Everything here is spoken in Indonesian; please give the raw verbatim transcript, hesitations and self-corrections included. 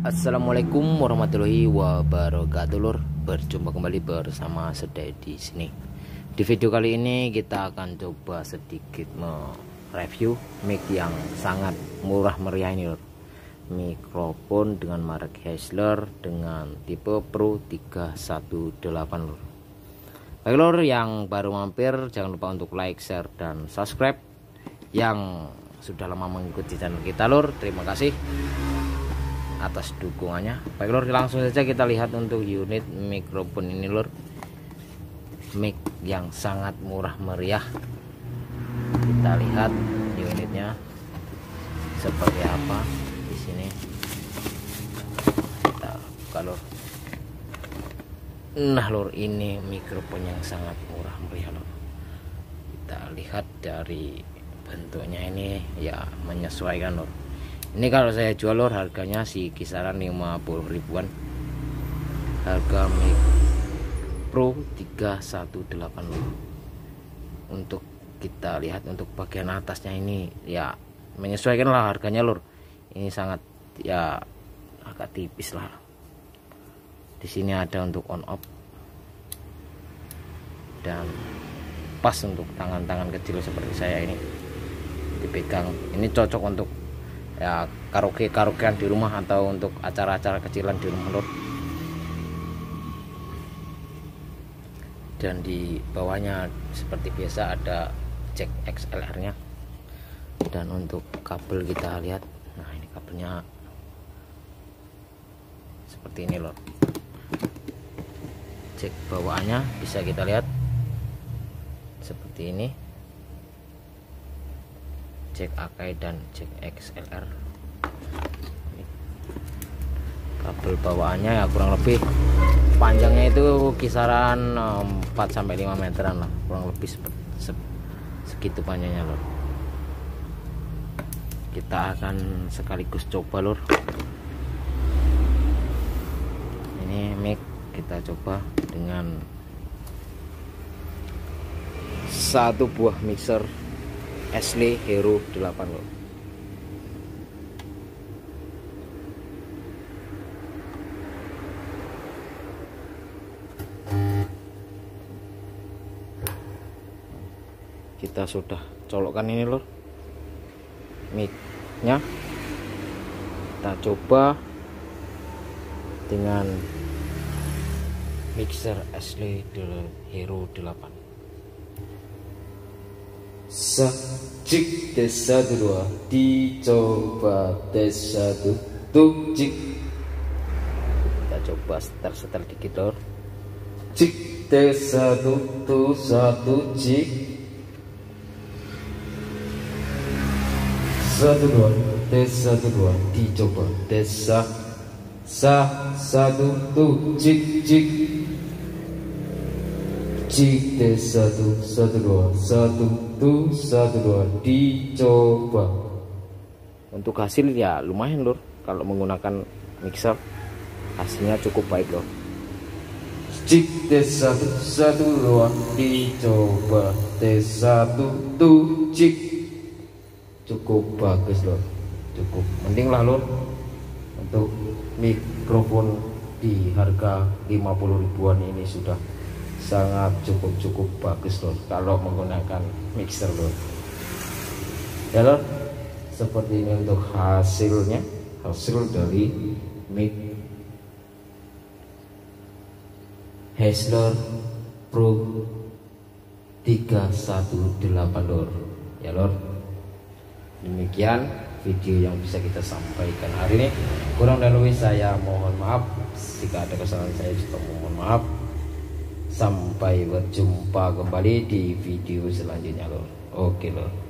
Assalamualaikum warahmatullahi wabarakatuh, lur. Berjumpa kembali bersama Sedai di sini. Di video kali ini kita akan coba sedikit mereview mic yang sangat murah meriah ini, lur. Mikrofon dengan merek Heisler dengan tipe Pro tiga satu delapan, lur. Baik, lur, yang baru mampir jangan lupa untuk like, share, dan subscribe. Yang sudah lama mengikuti channel kita, lur, terima kasih atas dukungannya. Baik, lur, langsung saja kita lihat untuk unit mikrofon ini, lur. Mic yang sangat murah meriah. Kita lihat unitnya seperti apa di sini. Kita buka, lur. Nah, lur, ini mikrofon yang sangat murah meriah, lur. Kita lihat dari bentuknya ini ya menyesuaikan, lur. Ini kalau saya jual, lur, harganya sih kisaran lima puluh ribuan. Harga mic Pro tiga satu delapan, lur. Untuk kita lihat untuk bagian atasnya ini ya menyesuaikan lah harganya, lur. Ini sangat ya agak tipis lah. Di sini ada untuk on off dan pas untuk tangan-tangan kecil seperti saya ini dipegang. Ini cocok untuk ya karaoke karaokean di rumah atau untuk acara-acara kecilan di rumah, lur. Dan di bawahnya seperti biasa ada jack X L R nya. Dan untuk kabel kita lihat, nah ini kabelnya seperti ini, lur. Jack bawaannya bisa kita lihat seperti ini, jack Akai dan jack X L R. Kabel bawaannya ya kurang lebih panjangnya itu kisaran empat sampai lima meteran lah, kurang lebih segitu panjangnya, lur. Kita akan sekaligus coba, lur. Ini mic kita coba dengan satu buah mixer Ashley Hero delapan, lur. Kita sudah colokkan ini, lur, mic-nya. Kita coba dengan mixer Ashley Hero delapan. Cik tes satu dua, dicoba tes satu tuh cik. Kita coba setel-setel dikit, lur. Cik tes satu tuh satu cik. Satu dua, tes satu dua, dicoba tes sa sa satu tuh cik cik. Cik tes satu satu dua satu tuh satu dua, dicoba. Untuk hasil ya lumayan, lur. Kalau menggunakan mixer hasilnya cukup baik, lur. Cik tes satu satu dua, dicoba tes satu tuh cik. Cukup bagus, lur. Cukup mending lah, lur. Untuk mikrofon di harga lima puluh ribuan ini sudah sangat cukup-cukup bagus, lur, kalau menggunakan mixer, lur. Ya, lur, seperti ini untuk hasilnya, hasil dari mic Heisler Pro tiga satu delapan, lur. Ya, lur, demikian video yang bisa kita sampaikan hari ini. Kurang dan lebih saya mohon maaf. Jika ada kesalahan saya juga mohon maaf. Sampai berjumpa kembali di video selanjutnya, lur. Oke, lur.